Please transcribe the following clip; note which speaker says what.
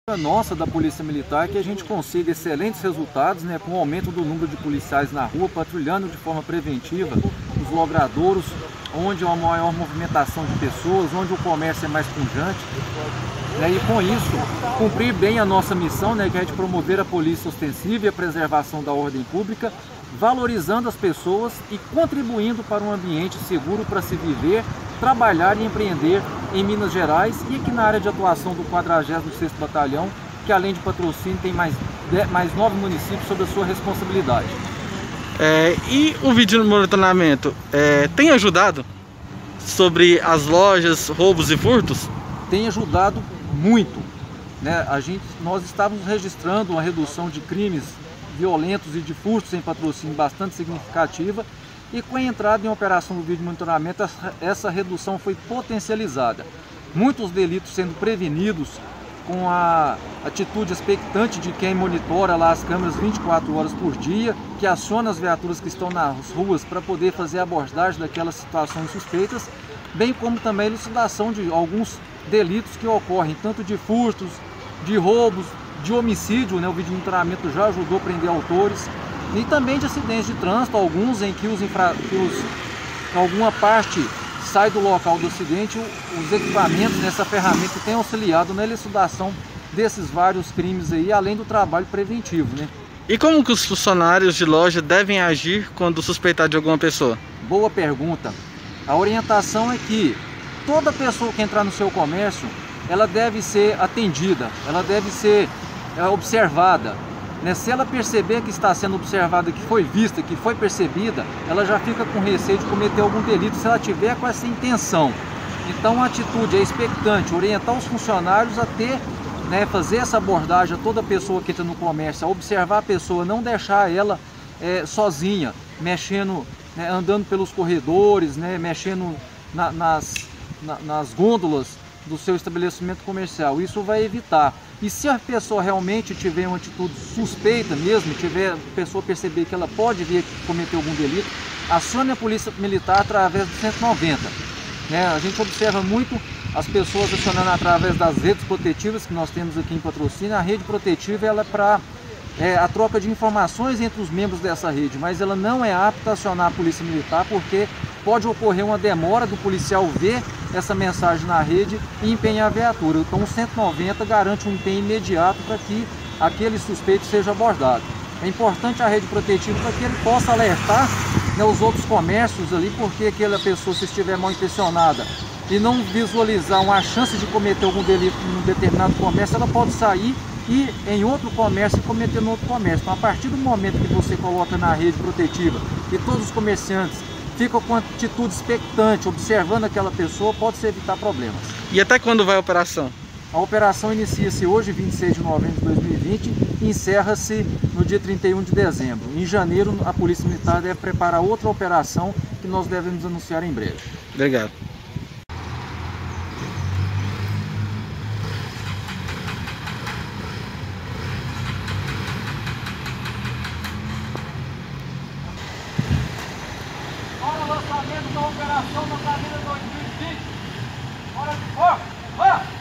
Speaker 1: Nossa da Polícia Militar é que a gente consiga excelentes resultados, né, com o aumento do número de policiais na rua, patrulhando de forma preventiva os logradouros, onde há uma maior movimentação de pessoas, onde o comércio é mais pujante, né, e com isso cumprir bem a nossa missão, né, que é de promover a polícia ostensiva e a preservação da ordem pública, valorizando as pessoas e contribuindo para um ambiente seguro para se viver, trabalhar e empreender em Minas Gerais e aqui na área de atuação do 46º Batalhão, que além de Patrocínio tem mais 9 municípios sob a sua responsabilidade.
Speaker 2: E o vídeo monitoramento tem ajudado sobre as lojas, roubos e furtos?
Speaker 1: Tem ajudado muito, né? Nós estávamos registrando uma redução de crimes violentos e de furtos em Patrocínio bastante significativa, e com a entrada em operação do vídeo monitoramento essa redução foi potencializada. Muitos delitos sendo prevenidos com a atitude expectante de quem monitora lá as câmeras 24 horas por dia, que aciona as viaturas que estão nas ruas para poder fazer a abordagem daquelas situações suspeitas, bem como também a elucidação de alguns delitos que ocorrem, tanto de furtos, de roubos, de homicídio, né? O vídeo monitoramento já ajudou a prender autores, e também de acidentes de trânsito, alguns em que alguma parte sai do local do acidente, os equipamentos nessa ferramenta têm auxiliado na elucidação desses vários crimes aí, além do trabalho preventivo, né?
Speaker 2: E como que os funcionários de loja devem agir quando suspeitar de alguma pessoa?
Speaker 1: Boa pergunta. A orientação é que toda pessoa que entrar no seu comércio, ela deve ser atendida, ela deve ser observada, né? Se ela perceber que está sendo observada, que foi vista, que foi percebida, ela já fica com receio de cometer algum delito se ela tiver com essa intenção. Então a atitude é expectante, orientar os funcionários a ter, né, fazer essa abordagem a toda pessoa que entra no comércio, a observar a pessoa, não deixar ela sozinha, mexendo, né, andando pelos corredores, né, mexendo nas gôndolas do seu estabelecimento comercial. Isso vai evitar. E se a pessoa realmente tiver uma atitude suspeita mesmo, a pessoa perceber que ela pode vir cometer algum delito, acione a Polícia Militar através do 190. Né? A gente observa muito as pessoas acionando através das redes protetivas que nós temos aqui em Patrocínio. A rede protetiva ela é para a troca de informações entre os membros dessa rede, mas ela não é apta a acionar a Polícia Militar porque pode ocorrer uma demora do policial ver essa mensagem na rede e empenhar a viatura. Então o 190 garante um empenho imediato para que aquele suspeito seja abordado. É importante a rede protetiva para que ele possa alertar, né, os outros comércios ali, porque aquela pessoa, se estiver mal intencionada e não visualizar uma chance de cometer algum delito em um determinado comércio, ela pode sair e em outro comércio e cometer no outro comércio. Então, a partir do momento que você coloca na rede protetiva e todos os comerciantes ficam com atitude expectante, observando aquela pessoa, pode-se evitar problemas.
Speaker 2: E até quando vai a operação?
Speaker 1: A operação inicia-se hoje, 26 de novembro de 2020, e encerra-se no dia 31 de dezembro. Em janeiro, a Polícia Militar deve preparar outra operação que nós devemos anunciar em breve.
Speaker 2: Obrigado.
Speaker 1: Hora lançamento da operação da Cadeira 2020. Hora de foco!